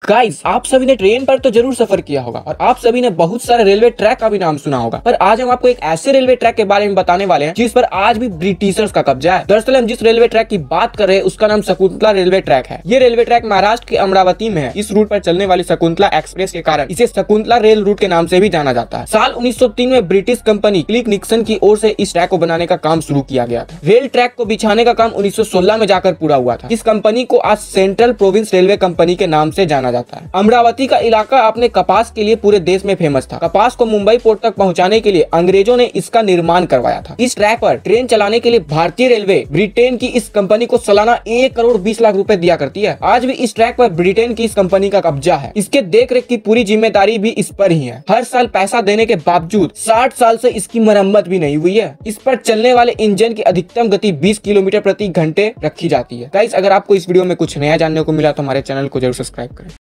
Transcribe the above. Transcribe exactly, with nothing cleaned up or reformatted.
Guys, आप सभी ने ट्रेन पर तो जरूर सफर किया होगा और आप सभी ने बहुत सारे रेलवे ट्रैक का भी नाम सुना होगा, पर आज हम आपको एक ऐसे रेलवे ट्रैक के बारे में बताने वाले हैं जिस पर आज भी ब्रिटिशर्स का कब्जा है। दरअसल हम जिस रेलवे ट्रैक की बात कर रहे हैं उसका नाम शकुंतला रेलवे ट्रैक है। ये रेलवे ट्रैक महाराष्ट्र के अमरावती में है। इस रूट पर चलने वाली शकुंतला एक्सप्रेस के कारण इसे शकुंतला रेल रूट के नाम से भी जाना जाता है। साल उन्नीस सौ तीन में ब्रिटिश कंपनी क्लिक निक्सन की ओर से इस ट्रैक को बनाने का काम शुरू किया गया था। रेल ट्रैक को बिछाने का काम उन्नीस सौ सोलह में जाकर पूरा हुआ था। इस कंपनी को आज सेंट्रल प्रोविंस रेलवे कंपनी के नाम से जाना जाता है। अमरावती का इलाका अपने कपास के लिए पूरे देश में फेमस था। कपास को मुंबई पोर्ट तक पहुंचाने के लिए अंग्रेजों ने इसका निर्माण करवाया था। इस ट्रैक पर ट्रेन चलाने के लिए भारतीय रेलवे ब्रिटेन की इस कंपनी को सालाना एक करोड़ बीस लाख रुपए दिया करती है। आज भी इस ट्रैक पर ब्रिटेन की इस कंपनी का कब्जा है। इसके देखरेख की पूरी जिम्मेदारी भी इस पर ही है। हर साल पैसा देने के बावजूद साठ साल से इसकी मरम्मत भी नहीं हुई है। इस पर चलने वाले इंजन की अधिकतम गति बीस किलोमीटर प्रति घंटे रखी जाती है। गाइस, अगर आपको इस वीडियो में कुछ नया जानने को मिला तो हमारे चैनल को जरूर सब्सक्राइब करें।